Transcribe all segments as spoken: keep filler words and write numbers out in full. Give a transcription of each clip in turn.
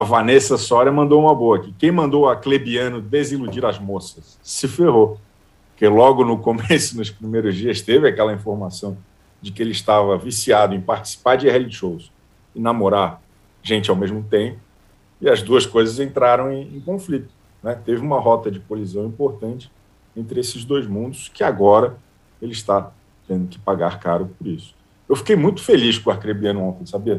Vanessa Soria mandou uma boa aqui. Quem mandou a Clebiano desiludir as moças? Se ferrou. Porque logo no começo, nos primeiros dias, teve aquela informação de que ele estava viciado em participar de reality shows e namorar gente ao mesmo tempo, e as duas coisas entraram em, em conflito, né? Teve uma rota de colisão importante entre esses dois mundos, que agora ele está tendo que pagar caro por isso. Eu fiquei muito feliz com o Arcrebiano ontem, sabia?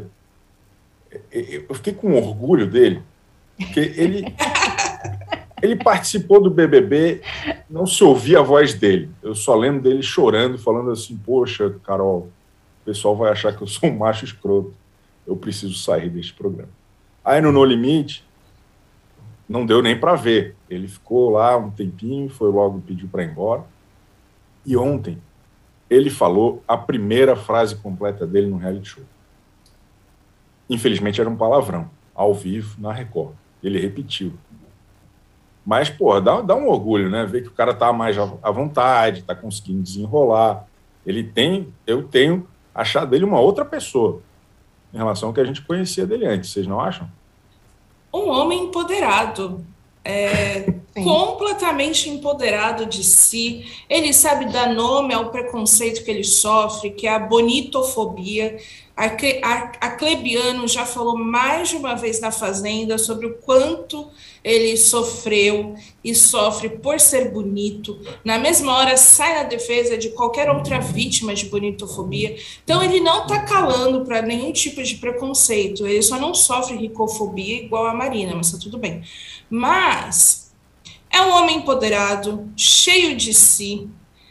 Eu fiquei com orgulho dele, porque ele, ele participou do B B B, não se ouvia a voz dele. Eu só lembro dele chorando, falando assim, poxa, Carol, o pessoal vai achar que eu sou um macho escroto, eu preciso sair deste programa. Aí no No Limite, não deu nem para ver. Ele ficou lá um tempinho, foi logo, pediu para ir embora. E ontem, ele falou a primeira frase completa dele no reality show. Infelizmente era um palavrão, ao vivo, na Record. Ele repetiu. Mas, pô, dá, dá um orgulho, né? Ver que o cara tá mais à vontade, tá conseguindo desenrolar. Ele tem, eu tenho achado dele uma outra pessoa em relação ao que a gente conhecia dele antes. Vocês não acham? Um homem empoderado. É, completamente empoderado de si. Ele sabe dar nome ao preconceito que ele sofre, que é a bonitofobia. A, a, a Clebiano já falou mais de uma vez na Fazenda sobre o quanto ele sofreu e sofre por ser bonito. Na mesma hora, sai na defesa de qualquer outra vítima de bonitofobia. Então, ele não está calando para nenhum tipo de preconceito. Ele só não sofre ricofobia igual a Marina, mas está tudo bem. Mas é um homem empoderado, cheio de si,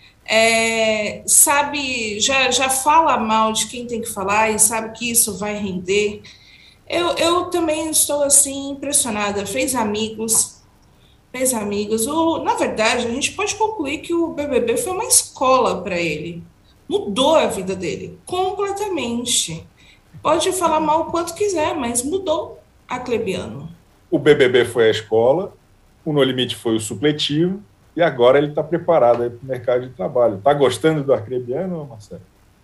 é, sabe, já, já fala mal de quem tem que falar e sabe que isso vai render. Eu, eu também estou assim impressionada. Fez amigos, fez amigos. O, na verdade, a gente pode concluir que o B B B foi uma escola para ele. Mudou a vida dele completamente. Pode falar mal o quanto quiser, mas mudou a Clebiano. O B B B foi a escola, o No Limite foi o supletivo, e agora ele está preparado para o mercado de trabalho. Está gostando do Arcrebiano, Marcelo?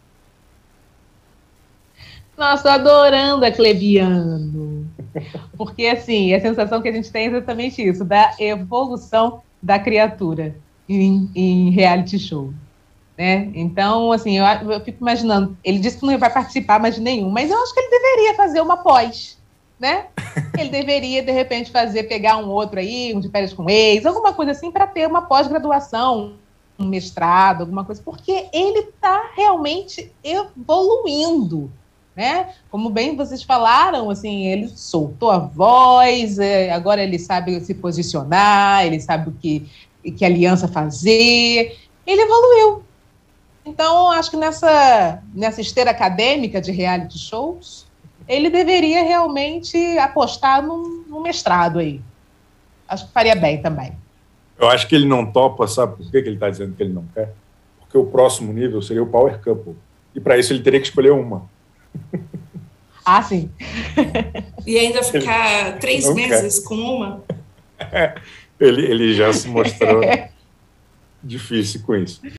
Nossa, estou adorando a Clebiano. Porque, assim, a sensação que a gente tem é exatamente isso, da evolução da criatura em, em reality show. Né? Então, assim, eu, eu fico imaginando, ele disse que não vai participar mais de nenhum, mas eu acho que ele deveria fazer uma pós, né? Ele deveria, de repente, fazer, pegar um outro aí, um de férias com ex, alguma coisa assim, para ter uma pós-graduação, um mestrado, alguma coisa, porque ele está realmente evoluindo, né? Como bem vocês falaram, assim, ele soltou a voz, é, agora ele sabe se posicionar, ele sabe o que, que aliança fazer, ele evoluiu. Então, acho que nessa, nessa esteira acadêmica de reality shows, ele deveria realmente apostar num, num mestrado aí. Acho que faria bem também. Eu acho que ele não topa, sabe por que ele está dizendo que ele não quer? Porque o próximo nível seria o Power Couple. E para isso ele teria que escolher uma. Ah, sim. E ainda ficar ele três meses quer. com uma? ele, ele já se mostrou difícil com isso.